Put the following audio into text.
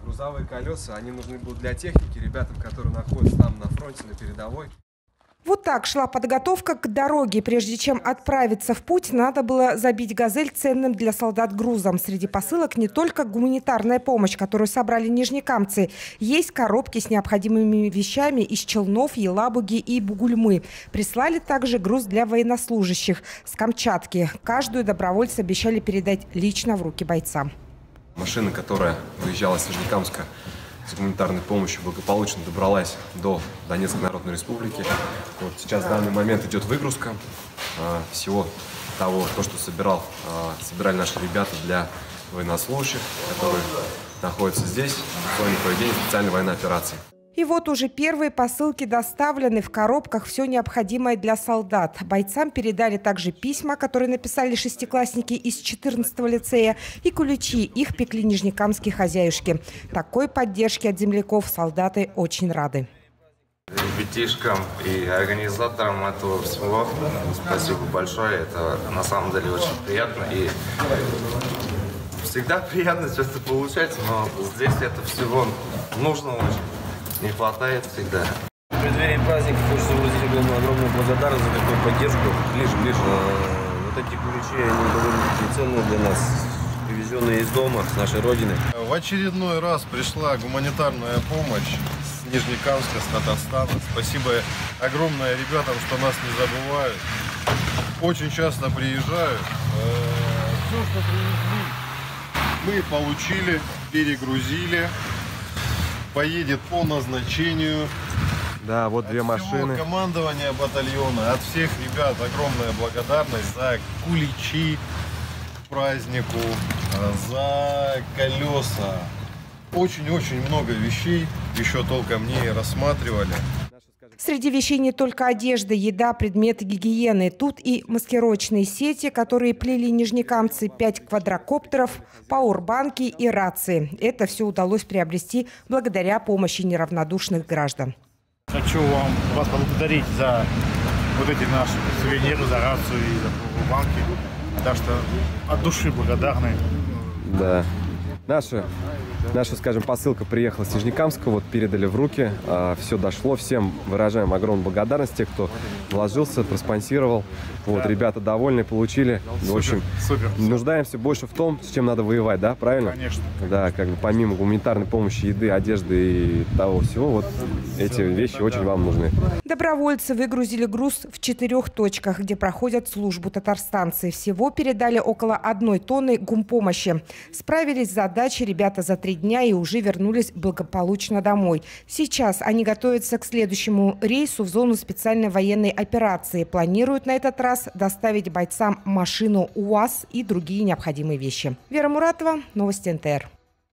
грузовые колеса, они нужны будут для техники, ребятам, которые находятся там на фронте, на передовой. Вот так шла подготовка к дороге. Прежде чем отправиться в путь, надо было забить «Газель» ценным для солдат грузом. Среди посылок не только гуманитарная помощь, которую собрали нижнекамцы. Есть коробки с необходимыми вещами из Челнов, Елабуги и Бугульмы. Прислали также груз для военнослужащих с Камчатки. Каждую добровольцы обещали передать лично в руки бойцам. Машина, которая выезжала с Нижнекамска с гуманитарной помощью, благополучно добралась до Донецкой Народной Республики. Вот сейчас в данный момент идет выгрузка всего того, что собирали наши ребята для военнослужащих, которые находятся здесь в зоне проведения специальной военной операции. И вот уже первые посылки доставлены, в коробках все необходимое для солдат. Бойцам передали также письма, которые написали шестиклассники из 14-го лицея, и куличи. Их пекли нижнекамские хозяюшки. Такой поддержки от земляков солдаты очень рады. Ребятишкам и организаторам этого всего спасибо большое. Это на самом деле очень приятно. И всегда приятно что-то получать, но здесь это всего нужно очень. Не хватает всегда. В преддверии праздника хочется выразить огромную благодарность за такую поддержку. Ближе. Вот эти куличи, они довольно ценные для нас, привезенные из дома, с нашей родины. В очередной раз пришла гуманитарная помощь с Нижнекамска, с Татарстана. Спасибо огромное ребятам, что нас не забывают. Очень часто приезжают. Все, что привезли, мы получили, перегрузили. Поедет по назначению. Да, вот две машины. Командование батальона, от всех ребят огромная благодарность за куличи к празднику, за колеса. Очень-очень много вещей, еще толком не рассматривали. Среди вещей не только одежда, еда, предметы гигиены. Тут и маскировочные сети, которые плели нижнекамцы, 5 квадрокоптеров, пауэрбанки и рации. Это все удалось приобрести благодаря помощи неравнодушных граждан. Хочу вас поблагодарить за вот эти наши сувениры, за рацию и за пауэрбанки. Так что от души благодарны. Да. Наша, скажем, посылка приехала с Нижнекамска, вот передали в руки, все дошло, всем выражаем огромную благодарность, те, кто вложился, проспонсировал. Вот, ребята довольны, получили. В общем, супер. Нуждаемся больше в том, с чем надо воевать, да, правильно? Конечно. Да, как бы помимо гуманитарной помощи, еды, одежды и того всего, вот эти вещи очень вам нужны. Добровольцы выгрузили груз в 4 точках, где проходят службу татарстанцы. Всего передали около 1 тонны гумпомощи. Справились с задачей ребята за 3 дня и уже вернулись благополучно домой. Сейчас они готовятся к следующему рейсу в зону специальной военной операции. Планируют на этот раз доставить бойцам машину УАЗ и другие необходимые вещи. Вера Муратова, новости НТР.